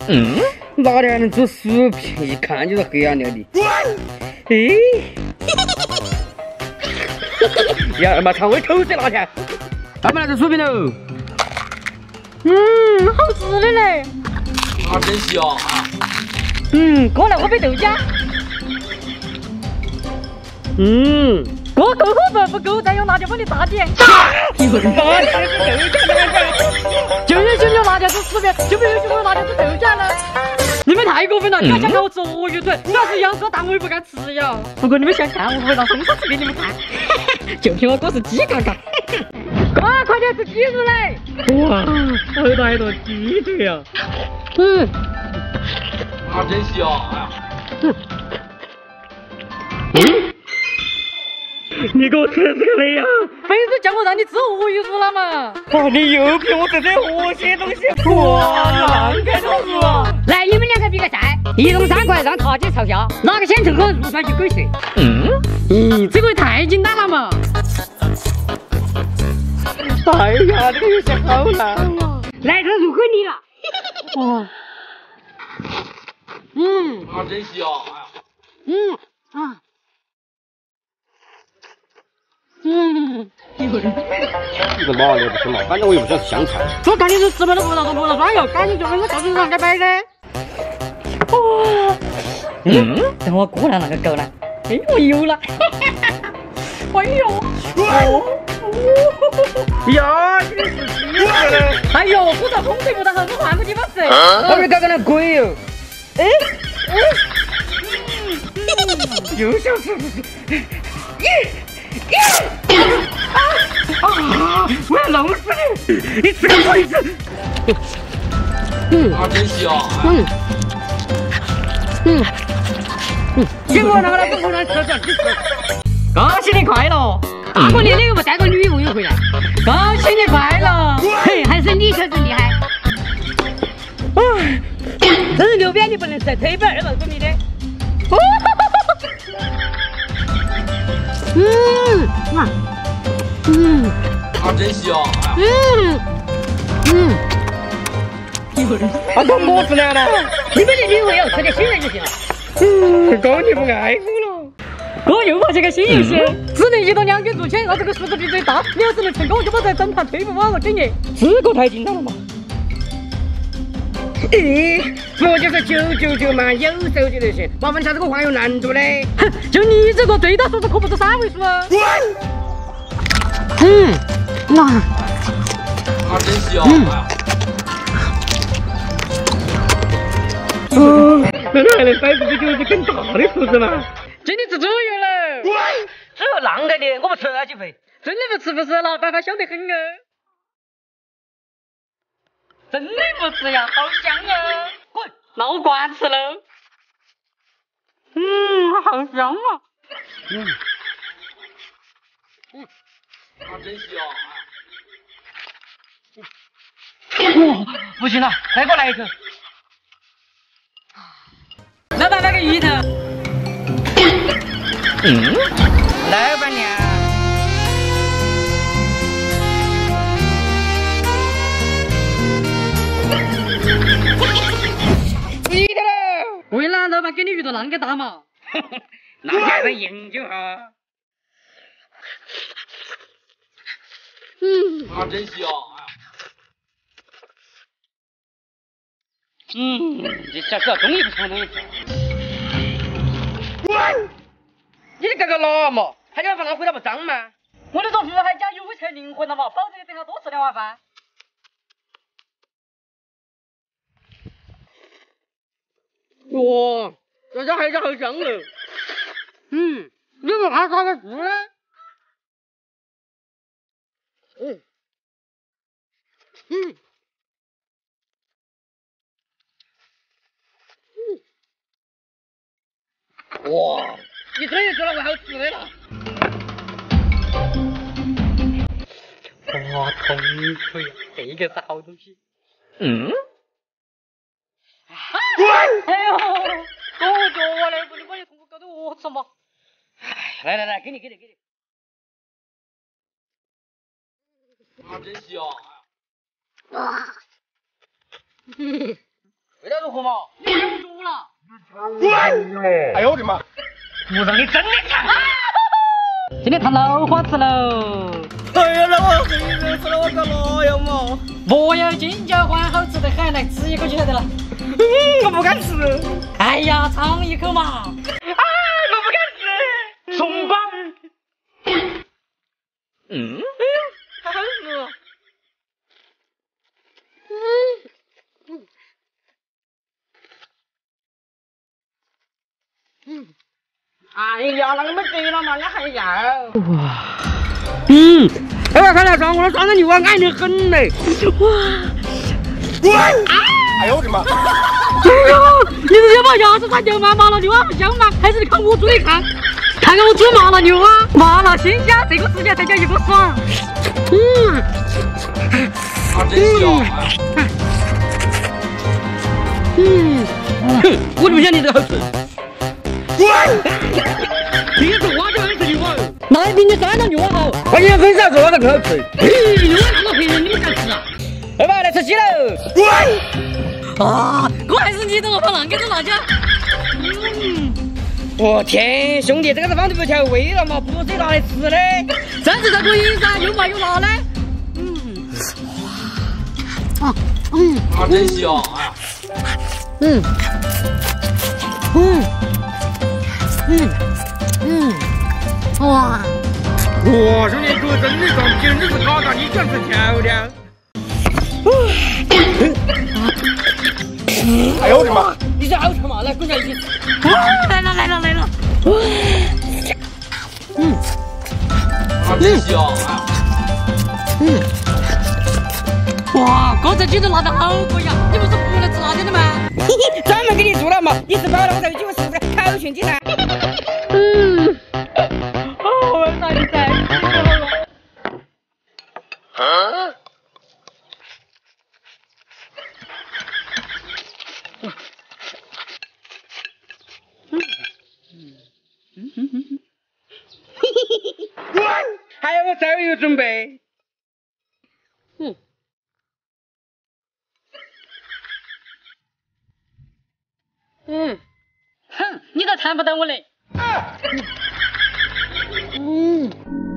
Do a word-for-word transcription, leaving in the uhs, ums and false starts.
嗯，哪里还能做薯片？一看就是黑暗料理。哎，呀妈，肠胃口水拿起，来不来做薯片喽？ 嗯，好吃的嘞。 啊，真香啊！ 嗯，哥来喝杯豆浆。 嗯， 哥够喝不？不够，再用辣椒帮你大点。 一会儿哪里还是豆浆？ 就允许用辣椒做薯片，就不允许用辣椒做豆浆了。你们太过分了！你要想看我吃鳄鱼腿，主要是羊舌，但我也不敢吃呀。不过你们想看，我会让生生吃给你们看。就凭我哥是鸡嘎嘎。哥，快点吃鸡肉嘞！ 哇，好大一坨鸡腿呀！ 嗯， 啊，真香啊！ 嗯，嗯，你给我吃这个嘞呀！ 非是叫我让你吃鳄鱼肉了嘛？ 哇，你又骗我吃这恶心东西！哇，难看死了！ 来，你们两个比个赛，一共三块，让他姐嘲笑，哪个先成功入川就给谁。 嗯， 咦，这个也太简单了嘛！ 哎呀，这个游戏好难啊！ 来，这入口你了。哇，嗯啊，真香啊！ 嗯啊，嗯， 这个麻料不行嘛，反正我又不晓得是香菜。 我看你是吃不到葡萄说葡萄酸哟，赶紧就扔个教训上给摆的。哇，嗯，等我过来那个狗呢？哎，我有了！哎呦，哦。 呀，你是鸡了嘞！ 哎呦，我这风水不大好，我换个地方吃。 我没搞个那鬼哟！ 哎， 又想吃不是？啊！我要弄死你！你吃个鬼子！ 嗯，啊，真香啊！ 嗯嗯嗯，给我拿来，给我拿来吃点，你吃。 恭喜你快乐！大过年的又不带个女朋友回来，恭喜你快乐！嘿，还是你小子厉害。唉，这是六边你不能吃，特一百二十公里的。嗯啊，嗯啊，真香啊！ 嗯嗯， 啊，都么子了呢？ 你们的女朋友吃点新人就行了。 嗯，哥你不爱我了。 哥又发现个新游戏，只能一到两点做钱，让这个数字比最大。你要是能成功，就把这整盘推不完了给你。 这个太简单了嘛！咦，不就是九九九嘛，有手机就行，麻烦啥子给我换有难度嘞？ 哼，就你这个最大数字可不是三位数啊！嗯，那啊，真香啊！ 哦，难道还能摆出比九十更大的数字吗？ 今天吃猪油了， 猪油啷个的？我不吃了几回。 真的不吃不是，老板爸香得很啊！真的不吃呀，好香啊！滚，那我惯吃喽。嗯，好香啊！ 嗯嗯，啊，真香啊！ 哇，不行了，再给我来一口。 老板买个鱼头。 嗯，老板娘。鱼头喽！ 为了老板给你鱼头啷个大嘛？ 那还是研究哈。 嗯啊，真香啊！ 嗯，这小狗终于不抢东西吃。你这个哪嘛？还想把它回来不脏吗？ 我的说福海家有才灵魂了嘛，保证你等下多吃两碗饭。 哇，这家海鲜好香哦！ 嗯，你们还啥个事呢？ 嗯嗯嗯，哇，你终于做了个好吃的了！哇，铜锤，这个是好东西。嗯？ 哎呦，我叫我嘞，不你把你痛苦搞得我吃嘛？ 哎，来来来，给你给你给你。 啊，真香啊！ 啊！嗯，为了活嘛，你忍不住了。 哎呦我的妈！我让你真的看。 今天谈老花吃喽。 哎呀，那我黑人吃了我个老呀嘛！ 没有金角花好吃得很，来吃一口就晓得了。 嗯，我不敢吃。 哎呀，尝一口嘛。 啊，我不敢吃。松吧。嗯，哎呀，还好吃。嗯。嗯。哎呀，那个没得了嘛，人家还要。哇。嗯。哎呀，看来装我的双人牛啊，爱得很嘞。哇。哇！哎呦我的妈！ 哎呦，你直接把牙齿插掉吗？麻辣牛啊不香吗？还是你看我煮的看？看看我煮麻辣牛啊，麻辣新鲜，这个时间才叫一个爽。嗯。 啊，真香！ 嗯。哼，我就不晓得你这个好吃。你是花椒还是牛蛙？ 那比你酸的牛蛙好。 我今天分享说我这个好吃。 嘿，牛蛙那么便宜，你们敢吃啊？ 来吧，来吃鸡喽！ 啊，我还是你的我把浪给这辣椒。嗯。 我天，兄弟，这个是放对不调味了嘛？不是拿来吃的。 真是这个意噻，又麻又辣的。嗯。啊，嗯。 啊，真香！哎呀。 嗯。嗯。嗯。嗯。哇。 哇，兄弟，这个真的爽，简直是嘎嘎，你全是调料。哎呦我的妈！ 你这好吃嘛？来，滚下一起吃。来了来了来了。嗯。 啊，真香！哎呀。 嗯。哇，刚才鸡肉辣得好可以啊！你不是不能吃辣椒的吗？ 嘿嘿，专门给你做了嘛！你吃饱了我才会请我吃这个烤全鸡噻。 嗯。哦，我哪里在？啊？ 还有我早有准备。 嗯。嗯。哼，你都看不到我嘞。嗯。